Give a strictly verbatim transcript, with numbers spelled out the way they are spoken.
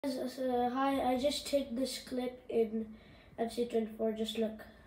Uh, hi, I just took this clip in F C twenty-four. Just look.